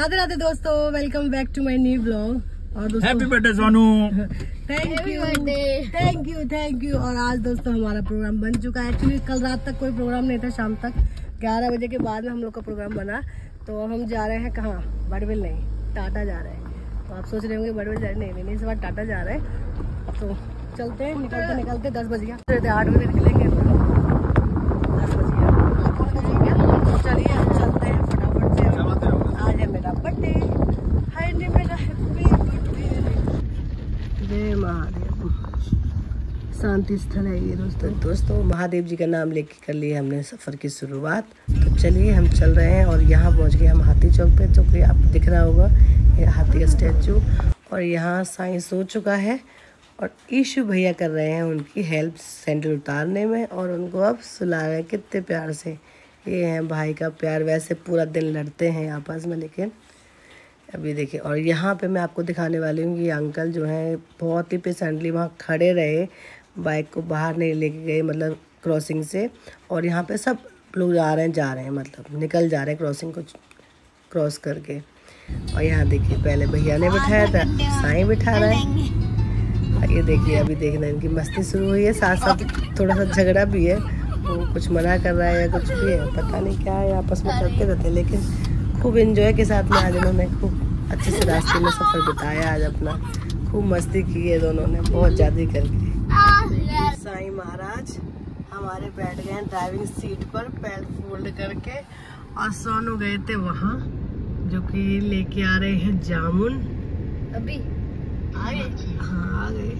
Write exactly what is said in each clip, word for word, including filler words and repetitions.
राधे राधे दोस्तों, welcome back to my new blog. और दोस्तों happy birthday Sonu. Thank you thank you thank you. और आज दोस्तों हमारा प्रोग्राम बन चुका है। एक्चुअली कल रात तक कोई प्रोग्राम नहीं था, शाम तक ग्यारह बजे के बाद में हम लोग का प्रोग्राम बना। तो हम जा रहे हैं कहाँ? बड़बिल नहीं, टाटा जा रहे हैं। तो आप सोच रहे होंगे बड़बिल जा रहे, नहीं नहीं नहीं, इस बार टाटा जा रहे हैं। तो चलते हैं, निकलते निकलते दस बज गया, आठ बजे निकलेंगे, दस बज गया। तो चलिए हम चलते हैं फटाफट से। आज है मेरा बर्थडे, हाय ने मेरा हैप्पी बर्थडे। जय महादेव। शांति स्थल है ये दोस्तों। दोस्तों महादेव जी का नाम लेके कर लिए हमने सफ़र की शुरुआत। तो चलिए हम चल रहे हैं और यहाँ पहुँच गए हम हाथी चौक पे, जो कि आपको दिख रहा होगा ये हाथी का स्टैचू। और यहाँ साईं सो चुका है और ईशु भैया कर रहे हैं उनकी हेल्प सैंडल उतारने में, और उनको अब सुला रहे हैं कितने प्यार से। ये है भाई का प्यार। वैसे पूरा दिन लड़ते हैं आपस में, लेकिन अभी देखिए। और यहाँ पे मैं आपको दिखाने वाली हूँ कि अंकल जो हैं बहुत ही पेशेंटली वहाँ खड़े रहे, बाइक को बाहर नहीं लेके गए, मतलब क्रॉसिंग से। और यहाँ पे सब लोग आ रहे हैं जा रहे हैं, मतलब निकल जा रहे हैं क्रॉसिंग को क्रॉस करके। और यहाँ देखिए पहले भैया ने बिठाया था, साईं बिठा रहे हैं। ये देखिए अभी देखना इनकी मस्ती शुरू हुई है, साथ साथ थोड़ा सा झगड़ा भी है। वो कुछ मना कर रहा है या कुछ भी है, पता नहीं क्या है, आपस में करते रहते हैं। लेकिन खूब एंजॉय के साथ में आज उन्होंने खूब अच्छे से रास्ते में सफ़र बिताया। आज अपना खूब मस्ती की है दोनों ने, बहुत ज़्यादा करके। साईं महाराज हमारे बैठ गए हैं ड्राइविंग सीट पर पैर फोल्ड करके, और सोनू गए थे वहाँ, जो कि लेके आ रहे हैं जामुन। अभी आ गए? हाँ आ गए।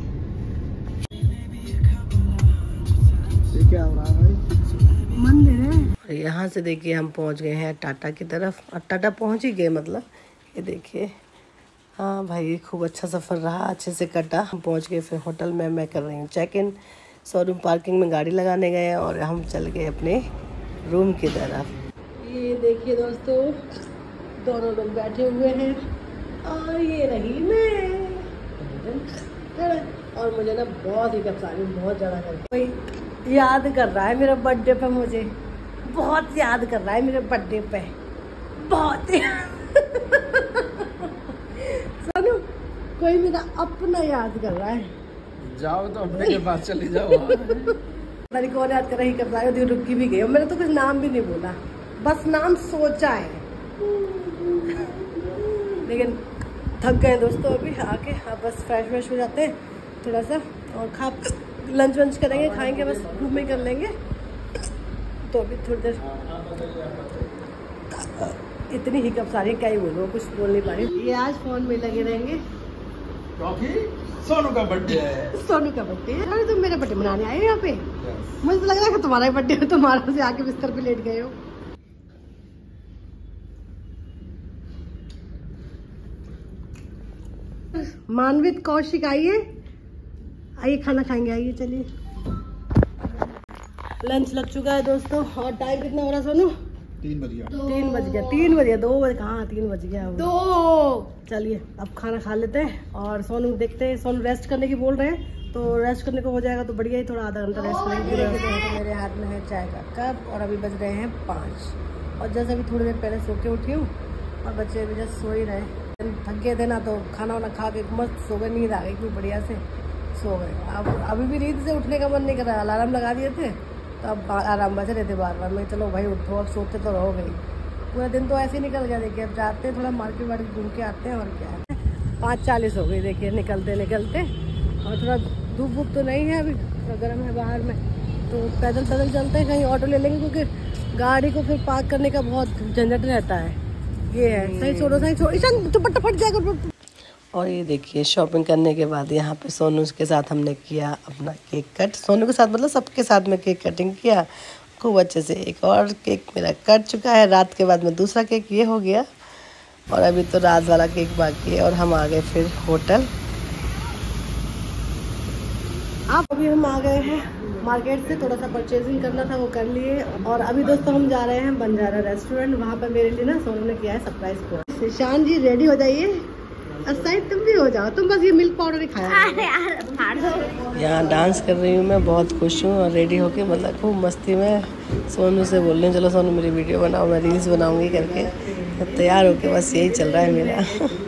ये क्या हो रहा है भाई? मंदिर है। यहाँ से देखिए हम पहुँच गए हैं टाटा की तरफ, और टाटा पहुँच ही गए मतलब। ये देखिए, हाँ भाई खूब अच्छा सफ़र रहा, अच्छे से कटा। हम पहुँच गए फिर होटल में। मैं कर रही हूँ चेक इन। शोरूम पार्किंग में गाड़ी लगाने गए और हम चल गए अपने रूम की तरफ। ये देखिए दोस्तों, दोनों लोग बैठे हुए हैं, और ये रही मैं। और मुझे ना बहुत ही कब आ रही, बहुत ज़्यादा करके कोई याद कर रहा है मेरे बर्थडे पे, मुझे बहुत याद कर रहा है मेरे बर्थडे पे, बहुत ही सोनू कोई मेरा अपना याद कर रहा है। जाओ तो अपने के पास चले जाओ। मेरी कौन याद कर रही, कर रहा है, रुकी भी गई। मैंने तो कुछ नाम भी नहीं बोला, बस नाम सोचा है। लेकिन थक गए दोस्तों अभी आके। अब बस फ्रेश व्रेश हो जाते हैं थोड़ा सा, और खा लंच वंच करेंगे, खाएंगे, बस घूमे कर लेंगे। तो अभी थोड़ी देर, इतनी हिकअप सारी क्या ही बोलो, कुछ बोल नहीं पा रही। ये आज फोन में लगे रहेंगे। सोनू का बर्थडे है। सोनू का बर्थडे है। अरे तुम मेरा बर्थडे मनाने आए हो यहाँ पे? yes. मुझे तो लग रहा है कि तुम्हारा ही बर्थडे है, तुम्हारा से आके बिस्तर पे लेट गए हो। मानवित कौशिक आइए, आइए खाना खाएंगे, आइए चलिए। लंच लग चुका है दोस्तों। और टाइम कितना हो रहा है सोनू? तीन बज गया। तीन बज गया तीन बज गया दो बजे कहाँ, तीन बज गया दो। चलिए अब खाना खा लेते हैं, और सोनू देखते हैं। सोनू रेस्ट करने की बोल रहे हैं, तो रेस्ट करने को हो जाएगा तो बढ़िया ही, थोड़ा आधा घंटा रेस्ट करेंगे। तो मेरे हाथ में है चाय का कप, और अभी बज रहे हैं पाँच। और जैसे अभी थोड़ी देर पहले सो के उठी हूँ, और बच्चे अभी जैसे सो ही रहे। थक गए थे ना, तो खाना वाना खा के मस्त सो गए, नींद आ गई खूब बढ़िया से सो गए। अब अभी भी नींद से उठने का मन नहीं कर रहा। अलार्म लगा दिए थे तो अब आराम बज रहे थे बार बार। मैं चलो भाई उठो, अब सोते तो रहो गई। पूरा दिन तो ऐसे ही निकल गया। देखिए अब जाते हैं थोड़ा मार्केट वार्केट घूम के आते हैं, और क्या है। पाँच चालीस हो गई देखिए निकलते निकलते। और थोड़ा धूप वूप तो नहीं है अभी, थोड़ा गर्म है बाहर में, तो पैदल पैदल चलते हैं। कहीं ऑटो ले लेंगे, क्योंकि गाड़ी को फिर पार्क करने का बहुत झंझट रहता है। ये है सही, छोड़ो सही छोड़ो, दुपट्टा फट जाएगा। और ये देखिए शॉपिंग करने के बाद यहाँ पे सोनू के साथ हमने किया अपना केक कट। सोनू के साथ मतलब सबके साथ में केक कटिंग किया खूब अच्छे से। एक और केक मेरा कट चुका है रात के बाद में, दूसरा केक ये हो गया, और अभी तो रात वाला केक बाकी है। और हम आ गए फिर होटल। अब अभी हम आ गए हैं मार्केट से, थोड़ा सा परचेजिंग करना था वो कर लिए। और अभी दोस्तों हम जा रहे हैं बंजारा रेस्टोरेंट। वहाँ पर मेरे लिए ना सोनू ने किया है सरप्राइज को। ईशान जी रेडी हो जाइए, साइड तुम भी हो जाओ, तुम बस ये मिल्क पाउडर ही खाया। यहाँ डांस कर रही हूँ मैं, बहुत खुश हूँ। और रेडी होके मतलब खूब मस्ती में सोनू से बोल रही हूँ चलो सोनू मेरी वीडियो बनाओ, मैं रील्स बनाऊंगी करके। तो तैयार होके बस यही चल रहा है मेरा।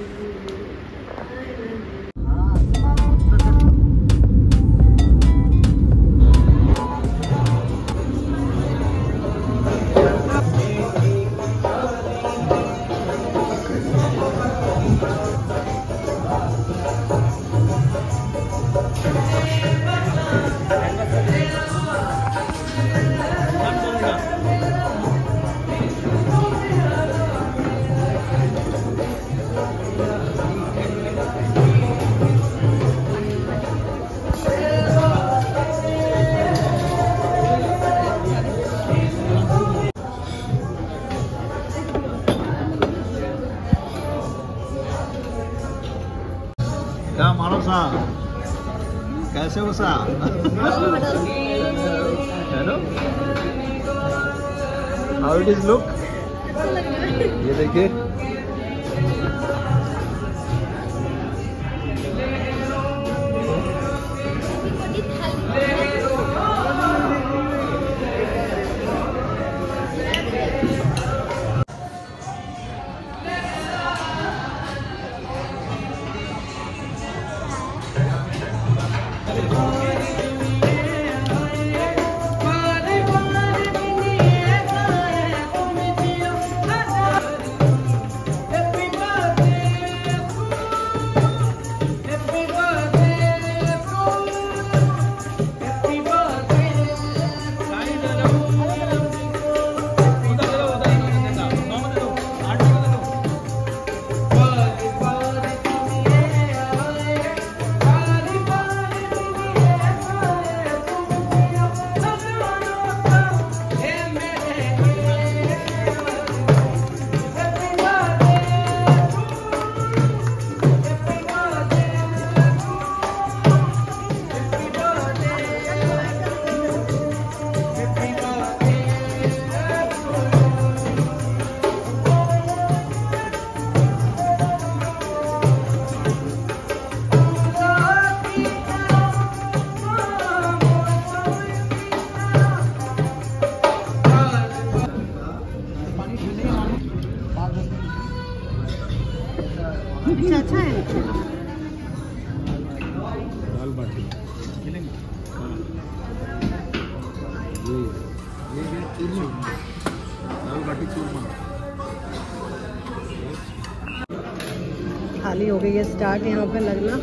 क्या मारो सा कैसे हो सा hello how it is look ये देखिए अच्छा अच्छा है। दाल बाटी ये ये चूरमा दाल बाटी चूरमा थाली हो गई है स्टार्ट यहाँ पे लगना।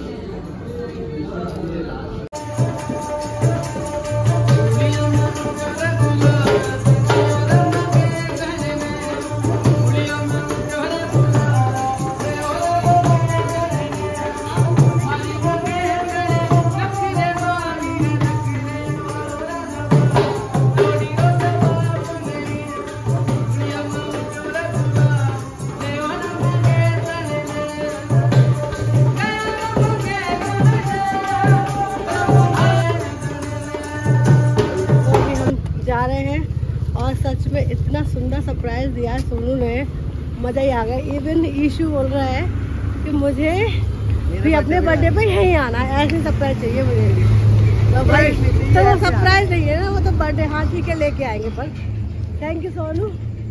जा रहे हैं और सच में इतना सुंदर सरप्राइज दिया है सोनू ने, मज़ा ही आ गया। इवन ईशू बोल रहा है कि मुझे भी अपने बर्थडे पे यहीं आना है, ऐसी सरप्राइज चाहिए मुझे भी। तो भाई तो वो सरप्राइज नहीं है ना, वो तो बर्थडे हाँ ठीक है लेके आएंगे। पर थैंक यू सोनू।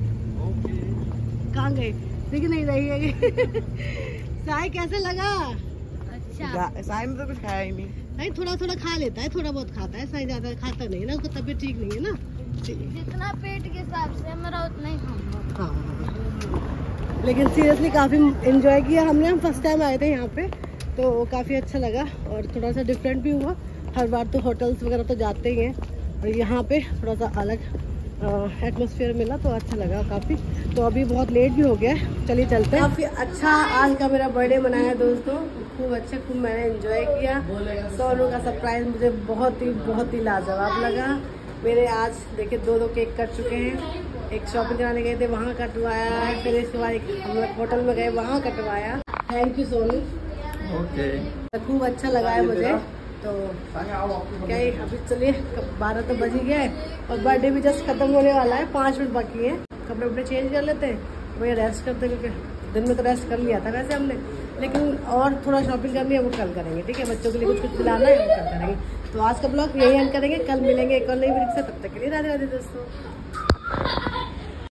कहाँ गए दिख नहीं रही है। साई कैसे लगा? अच्छा साई में तो कुछ खाया ही नहीं। नहीं थोड़ा थोड़ा खा लेता है, थोड़ा बहुत खाता है, साई ज्यादा खाता नहीं ना, उसका तबीयत ठीक नहीं है ना। जितना पेट के हिसाब से मेरा उतना ही खाऊंगा। हाँ लेकिन सीरियसली काफ़ी एंजॉय किया हमने। हम फर्स्ट टाइम आए थे यहाँ पे तो काफ़ी अच्छा लगा और थोड़ा सा डिफरेंट भी हुआ। हर बार तो होटल्स वगैरह तो जाते ही हैं और यहाँ पे थोड़ा सा अलग एटमॉस्फेयर मिला तो अच्छा लगा काफ़ी। तो अभी बहुत लेट भी हो गया है, चलिए चलते हैं। काफ़ी अच्छा आज का मेरा बर्थडे मनाया दोस्तों, खूब अच्छा, खूब मैंने एंजॉय किया। सोनू का सरप्राइज मुझे बहुत ही बहुत ही लाजवाब लगा। मेरे आज देखिए दो दो केक कट चुके हैं। एक शॉपिंग कराने गए थे वहाँ कटवाया, फिर इसके बाद एक हम लोग होटल में गए वहाँ कटवाया। Thank you Sonu. ओके खूब अच्छा लगा है मुझे। तो क्या ही अभी चलिए बारह तो बज ही गया है और बर्थडे भी जस्ट खत्म होने वाला है, पाँच मिनट बाकी है। कपड़े वपड़े चेंज कर लेते हैं, वही रेस्ट करते हैं क्योंकि दिन में तो रेस्ट कर लिया था वैसे हमने, लेकिन और थोड़ा शॉपिंग करनी है वो कल करेंगे। ठीक है, बच्चों के लिए कुछ कुछ दिलाना है वो कल करेंगे। तो आज का ब्लॉग यही एंड करेंगे, कल मिलेंगे एक और नई वीडियो से। तब तक के लिए राधे राधे दोस्तों।